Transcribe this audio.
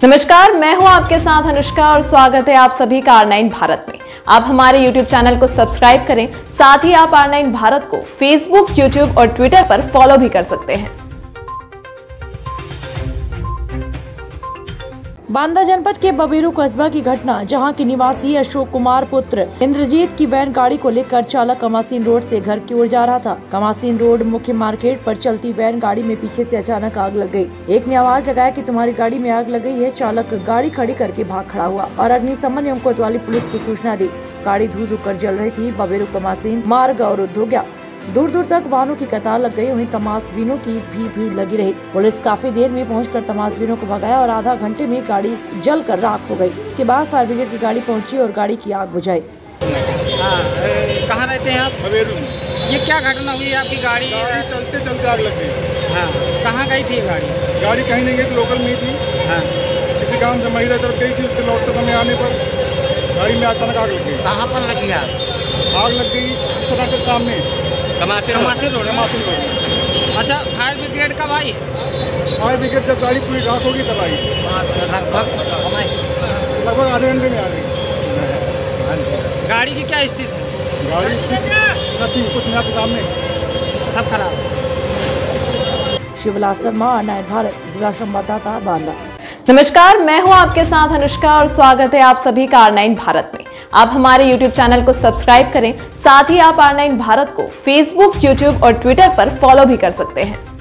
नमस्कार, मैं हूं आपके साथ अनुष्का और स्वागत है आप सभी का R9 भारत में। आप हमारे YouTube चैनल को सब्सक्राइब करें, साथ ही आप R9 भारत को Facebook, YouTube और Twitter पर फॉलो भी कर सकते हैं। बांदा जनपद के बबेरू कस्बा की घटना, जहां के निवासी अशोक कुमार पुत्र इंद्रजीत की वैन गाड़ी को लेकर चालक कमासीन रोड से घर की ओर जा रहा था। कमासीन रोड मुख्य मार्केट पर चलती वैन गाड़ी में पीछे से अचानक आग लग गई। एक ने आवाज लगाया कि तुम्हारी गाड़ी में आग लग गई है। चालक गाड़ी खड़ी करके भाग खड़ा हुआ और अग्निशमन एवं कोतवाली पुलिस को सूचना दी। गाड़ी धू धू कर जल रही थी। बबेरू कमासीन मार्ग अवरुद्ध हो गया। दूर दूर तक वाहनों की कतार लग गई। वहीं तमाशबीनों की भी भीड़ लगी रही। पुलिस काफी देर में पहुंचकर तमाशबीनों को भगाया और आधा घंटे में गाड़ी जलकर राख हो गई। इसके बाद फायर ब्रिगेड की गाड़ी पहुंची और गाड़ी की आग बुझाई। कहाँ रहते हैं आप? बबेरू। ये क्या घटना हुई? आपकी गाड़ी चलते चलते आग लग गई। हाँ, कहाँ गई थी गाड़ी? गाड़ी कहीं नहीं गई, लोकल में ही थी। हाँ, किसी काम से महिला तरफ गई थी। उसके लौटते समय आने पर गाड़ी में अचानक आग लग गई। कहाँ पर लगी आग? आग लग गई के सामने कमासीन रोड। अच्छा, फायर ब्रिगेड कब आई? फायर ब्रिगेड जब गाड़ी पूरी राख होगी तब आई। लगभग आधे घंटे में आ गई। गाड़ी की क्या स्थिति है? गाड़ी कुछ नहीं, आपके सामने सब खराब। शिवलाल शर्मा, R9 भारत, जिला संवाददाता बांदा। नमस्कार, मैं हूं आपके साथ अनुष्का और स्वागत है आप सभी का R9 भारत में। आप हमारे YouTube चैनल को सब्सक्राइब करें, साथ ही आप R9 भारत को Facebook, YouTube और Twitter पर फॉलो भी कर सकते हैं।